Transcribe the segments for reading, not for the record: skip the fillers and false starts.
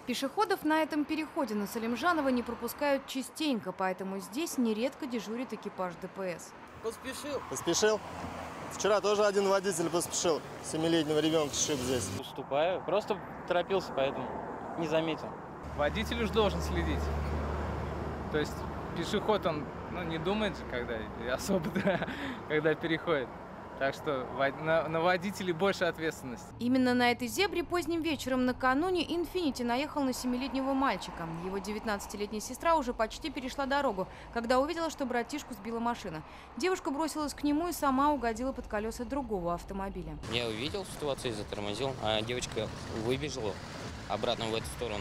Пешеходов на этом переходе на Салимжанова не пропускают частенько, поэтому здесь нередко дежурит экипаж ДПС. Поспешил. Поспешил. Вчера тоже один водитель поспешил. 7-летнего ребенка сшиб здесь. Уступаю. Просто торопился, поэтому не заметил. Водитель уж должен следить. То есть пешеход, он не думает, когда особо, когда переходит. Так что на водителей больше ответственности. Именно на этой зебре поздним вечером накануне «Инфинити» наехал на 7-летнего мальчика. Его 19-летняя сестра уже почти перешла дорогу, когда увидела, что братишку сбила машина. Девушка бросилась к нему и сама угодила под колеса другого автомобиля. Я увидел ситуацию, затормозил, а девочка выбежала обратно в эту сторону.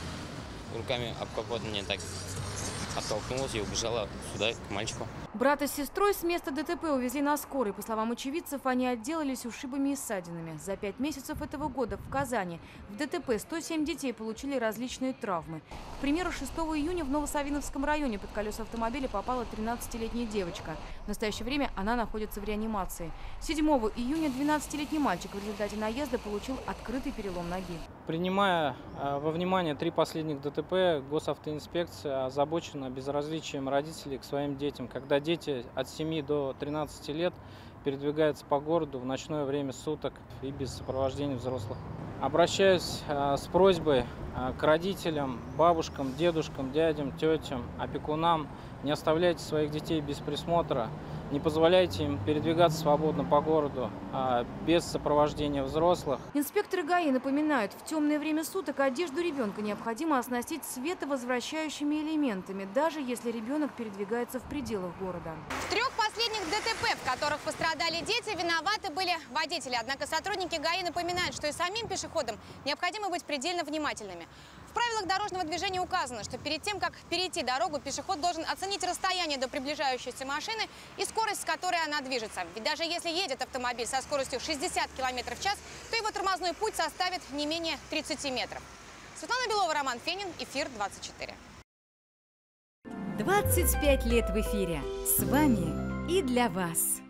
Руками об капот мне так оттолкнулась и убежала сюда, к мальчику. Брата с сестрой с места ДТП увезли на скорой. По словам очевидцев, они отделались ушибами и ссадинами. За 5 месяцев этого года в Казани в ДТП 107 детей получили различные травмы. К примеру, 6 июня в Новосавиновском районе под колеса автомобиля попала 13-летняя девочка. В настоящее время она находится в реанимации. 7 июня 12-летний мальчик в результате наезда получил открытый перелом ноги. Принимая во внимание 3 последних ДТП, госавтоинспекция озабочена безразличием родителей к своим детям, когда дети от 7 до 13 лет передвигаются по городу в ночное время суток и без сопровождения взрослых. Обращаюсь с просьбой к родителям, бабушкам, дедушкам, дядям, тетям, опекунам: не оставляйте своих детей без присмотра, не позволяйте им передвигаться свободно по городу без сопровождения взрослых. Инспекторы ГАИ напоминают, в темное время суток одежду ребенка необходимо оснастить световозвращающими элементами, даже если ребенок передвигается в пределах города. В 3 последних ДТП, в которых пострадали дети, виноваты были водители. Однако сотрудники ГАИ напоминают, что и самим пешеходам необходимо быть предельно внимательными. В правилах дорожного движения указано, что перед тем, как перейти дорогу, пешеход должен оценить расстояние до приближающейся машины и скорость, с которой она движется. Ведь даже если едет автомобиль со скоростью 60 км в час, то его тормозной путь составит не менее 30 метров. Светлана Белова, Роман Фенин, Эфир 24. 25 лет в эфире. С вами и для вас.